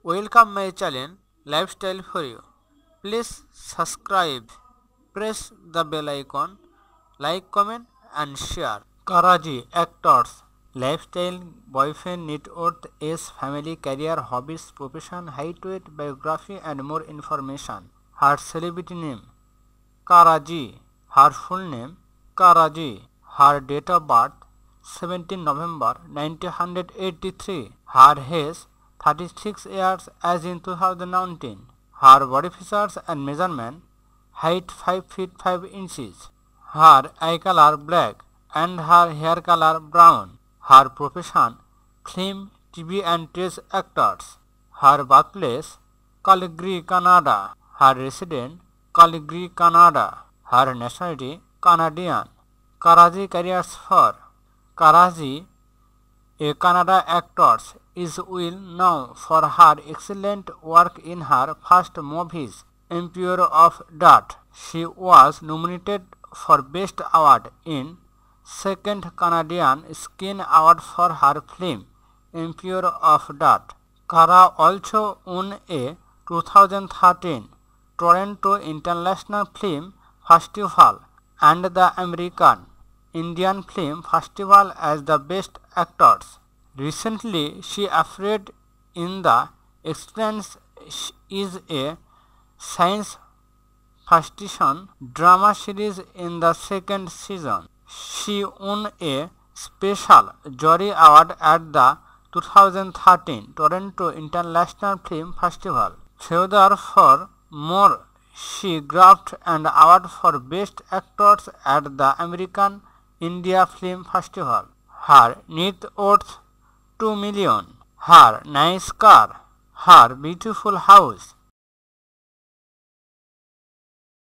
Welcome my channel Lifestyle for You. Please subscribe, press the bell icon, like, comment and share. Karaji actors, lifestyle, boyfriend, net worth, age, family, career, hobbies, profession, height, weight, biography and more information. Her celebrity name Karaji. Her full name Karaji. Her date of birth 17 November 1983. Her age 36 years as in 2019. Her body features and measurement: height 5 feet 5 inches. Her eye color black and her hair color brown. Her profession film, TV and stage actors. Her birthplace Calgary, Canada. Her resident Calgary, Canada. Her nationality Canadian. Karaji careers for Karaji, a Kannada actor, is well known for her excellent work in her first movies, Empire of Dirt. She was nominated for Best Award in second Canadian Screen Award for her film, Empire of Dirt. Kara also won a 2013 Toronto International Film Festival and the American Indian Film Festival as the Best Actors. Recently, she appeared in The Expanse, is a science fiction drama series in the second season. She won a special jury award at the 2013 Toronto International Film Festival. Furthermore, she grabbed an award for Best Actress at the American India Film Festival. Her net worth $2 million. Her nice car. Her beautiful house.